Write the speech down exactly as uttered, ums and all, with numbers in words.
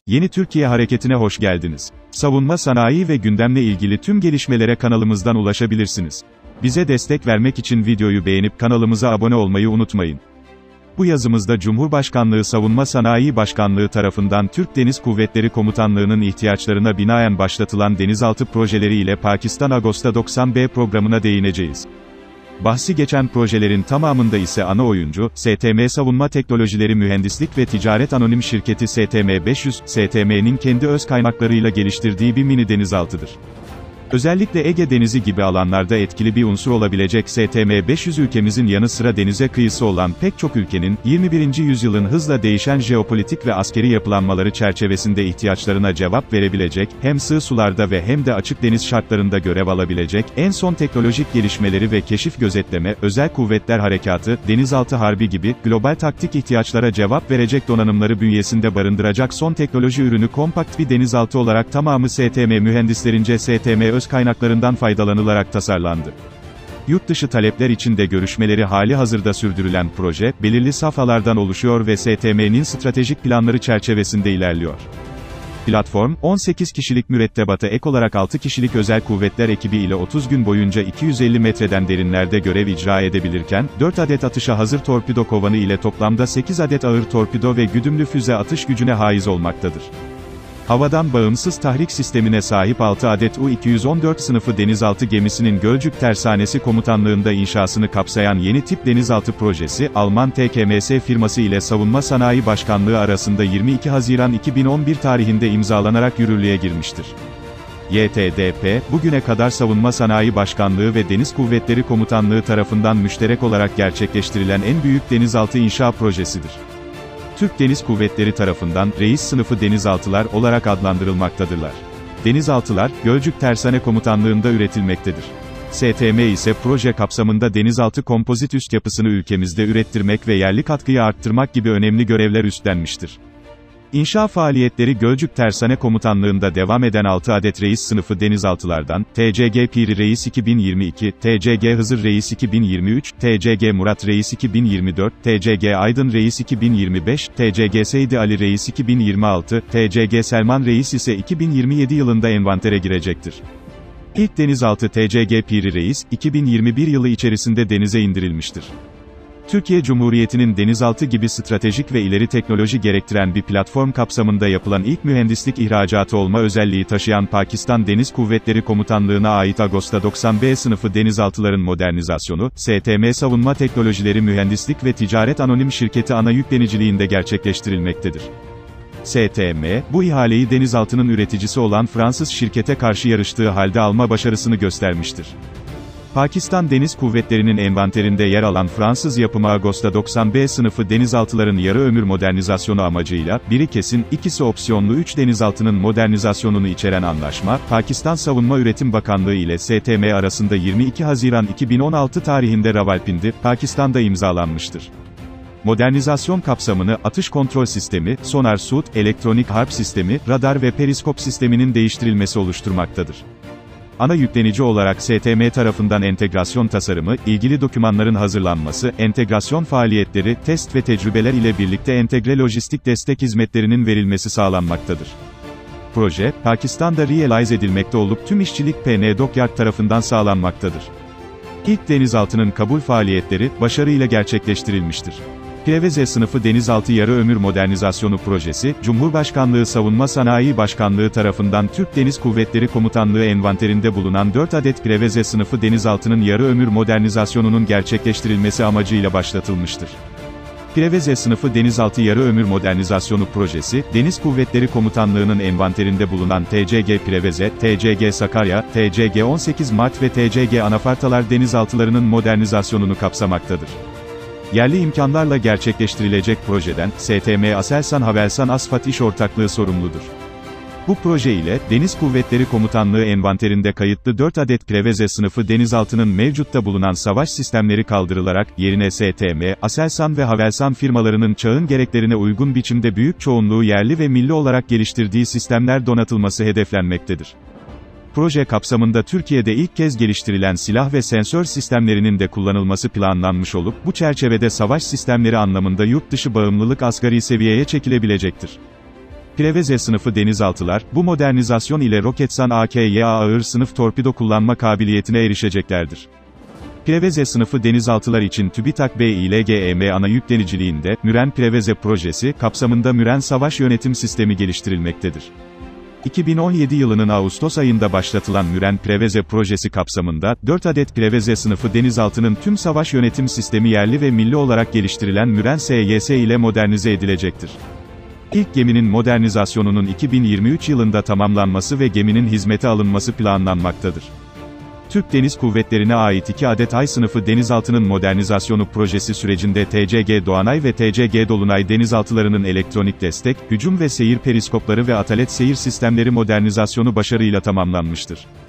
Yeni Türkiye Hareketi'ne hoş geldiniz. Savunma sanayi ve gündemle ilgili tüm gelişmelere kanalımızdan ulaşabilirsiniz. Bize destek vermek için videoyu beğenip kanalımıza abone olmayı unutmayın. Bu yazımızda Cumhurbaşkanlığı Savunma Sanayi Başkanlığı tarafından Türk Deniz Kuvvetleri Komutanlığı'nın ihtiyaçlarına binaen başlatılan denizaltı projeleri ile Pakistan Agosta doksan B programına değineceğiz. Bahsi geçen projelerin tamamında ise ana oyuncu, S T M Savunma Teknolojileri Mühendislik ve Ticaret Anonim Şirketi S T M beş yüz, S T M'nin kendi öz kaynaklarıyla geliştirdiği bir mini denizaltıdır. Özellikle Ege Denizi gibi alanlarda etkili bir unsur olabilecek S T M beş yüz ülkemizin yanı sıra denize kıyısı olan pek çok ülkenin, yirmi birinci yüzyılın hızla değişen jeopolitik ve askeri yapılanmaları çerçevesinde ihtiyaçlarına cevap verebilecek, hem sığ sularda ve hem de açık deniz şartlarında görev alabilecek, en son teknolojik gelişmeleri ve keşif gözetleme, özel kuvvetler harekatı, denizaltı harbi gibi, global taktik ihtiyaçlara cevap verecek donanımları bünyesinde barındıracak son teknoloji ürünü kompakt bir denizaltı olarak tamamı S T M mühendislerince S T M öz kaynaklarından faydalanılarak tasarlandı. Yurt dışı talepler için de görüşmeleri hali hazırda sürdürülen proje, belirli safhalardan oluşuyor ve S T M'nin stratejik planları çerçevesinde ilerliyor. Platform, on sekiz kişilik mürettebata ek olarak altı kişilik özel kuvvetler ekibi ile otuz gün boyunca iki yüz elli metreden derinlerde görev icra edebilirken, dört adet atışa hazır torpido kovanı ile toplamda sekiz adet ağır torpido ve güdümlü füze atış gücüne haiz olmaktadır. Havadan bağımsız tahrik sistemine sahip altı adet U iki yüz on dört sınıfı denizaltı gemisinin Gölcük Tersanesi Komutanlığı'nda inşasını kapsayan yeni tip denizaltı projesi, Alman T K M S firması ile Savunma Sanayi Başkanlığı arasında yirmi iki Haziran iki bin on bir tarihinde imzalanarak yürürlüğe girmiştir. Y T D P, bugüne kadar Savunma Sanayi Başkanlığı ve Deniz Kuvvetleri Komutanlığı tarafından müşterek olarak gerçekleştirilen en büyük denizaltı inşa projesidir. Türk Deniz Kuvvetleri tarafından, reis sınıfı denizaltılar olarak adlandırılmaktadırlar. Denizaltılar, Gölcük Tersane Komutanlığı'nda üretilmektedir. S T M ise proje kapsamında denizaltı kompozit üst yapısını ülkemizde ürettirmek ve yerli katkıyı arttırmak gibi önemli görevler üstlenmiştir. İnşa faaliyetleri Gölcük Tersane Komutanlığı'nda devam eden altı adet reis sınıfı denizaltılardan, T C G Piri Reis iki bin yirmi iki, T C G Hızır Reis iki bin yirmi üç, T C G Murat Reis iki bin yirmi dört, T C G Aydın Reis iki bin yirmi beş, T C G Seydi Ali Reis iki bin yirmi altı, T C G Selman Reis ise iki bin yirmi yedi yılında envantere girecektir. İlk denizaltı T C G Piri Reis, iki bin yirmi bir yılı içerisinde denize indirilmiştir. Türkiye Cumhuriyeti'nin denizaltı gibi stratejik ve ileri teknoloji gerektiren bir platform kapsamında yapılan ilk mühendislik ihracatı olma özelliği taşıyan Pakistan Deniz Kuvvetleri Komutanlığı'na ait Agosta doksan B sınıfı denizaltıların modernizasyonu, S T M Savunma Teknolojileri Mühendislik ve Ticaret Anonim Şirketi ana yükleniciliğinde gerçekleştirilmektedir. S T M, bu ihaleyi denizaltının üreticisi olan Fransız şirkete karşı yarıştığı halde alma başarısını göstermiştir. Pakistan Deniz Kuvvetleri'nin envanterinde yer alan Fransız yapımı Agosta doksan B sınıfı denizaltıların yarı ömür modernizasyonu amacıyla, biri kesin, ikisi opsiyonlu üç denizaltının modernizasyonunu içeren anlaşma, Pakistan Savunma Üretim Bakanlığı ile S T M arasında yirmi iki Haziran iki bin on altı tarihinde Rawalpindi, Pakistan'da imzalanmıştır. Modernizasyon kapsamını, atış kontrol sistemi, sonar suit, elektronik harp sistemi, radar ve periskop sisteminin değiştirilmesi oluşturmaktadır. Ana yüklenici olarak S T M tarafından entegrasyon tasarımı, ilgili dokümanların hazırlanması, entegrasyon faaliyetleri, test ve tecrübeler ile birlikte entegre lojistik destek hizmetlerinin verilmesi sağlanmaktadır. Proje, Pakistan'da realize edilmekte olup tüm işçilik P N Dockyard tarafından sağlanmaktadır. İlk denizaltının kabul faaliyetleri, başarıyla gerçekleştirilmiştir. Preveze sınıfı denizaltı yarı ömür modernizasyonu projesi, Cumhurbaşkanlığı Savunma Sanayi Başkanlığı tarafından Türk Deniz Kuvvetleri Komutanlığı envanterinde bulunan dört adet Preveze sınıfı denizaltının yarı ömür modernizasyonunun gerçekleştirilmesi amacıyla başlatılmıştır. Preveze sınıfı denizaltı yarı ömür modernizasyonu projesi, Deniz Kuvvetleri Komutanlığı'nın envanterinde bulunan T C G Preveze, T C G Sakarya, T C G on sekiz Mart ve T C G Anafartalar denizaltılarının modernizasyonunu kapsamaktadır. Yerli imkanlarla gerçekleştirilecek projeden, S T M Aselsan Havelsan Asfat İş Ortaklığı sorumludur. Bu proje ile, Deniz Kuvvetleri Komutanlığı envanterinde kayıtlı dört adet Preveze sınıfı denizaltının mevcutta bulunan savaş sistemleri kaldırılarak, yerine S T M, Aselsan ve Havelsan firmalarının çağın gereklerine uygun biçimde büyük çoğunluğu yerli ve milli olarak geliştirdiği sistemler donatılması hedeflenmektedir. Proje kapsamında Türkiye'de ilk kez geliştirilen silah ve sensör sistemlerinin de kullanılması planlanmış olup, bu çerçevede savaş sistemleri anlamında yurt dışı bağımlılık asgari seviyeye çekilebilecektir. Preveze sınıfı denizaltılar, bu modernizasyon ile Roketsan A K Y A ağır sınıf torpido kullanma kabiliyetine erişeceklerdir. Preveze sınıfı denizaltılar için TÜBİTAK B İ L G E M ana yükleniciliğinde, Müren Preveze projesi, kapsamında Müren Savaş Yönetim Sistemi geliştirilmektedir. iki bin on yedi yılının Ağustos ayında başlatılan Müren Preveze projesi kapsamında, dört adet Preveze sınıfı denizaltının tüm savaş yönetim sistemi yerli ve milli olarak geliştirilen Müren S Y S ile modernize edilecektir. İlk geminin modernizasyonunun iki bin yirmi üç yılında tamamlanması ve geminin hizmete alınması planlanmaktadır. Türk Deniz Kuvvetleri'ne ait iki adet Ay sınıfı denizaltının modernizasyonu projesi sürecinde T C G Doğanay ve T C G Dolunay denizaltılarının elektronik destek, hücum ve seyir periskopları ve atalet seyir sistemleri modernizasyonu başarıyla tamamlanmıştır.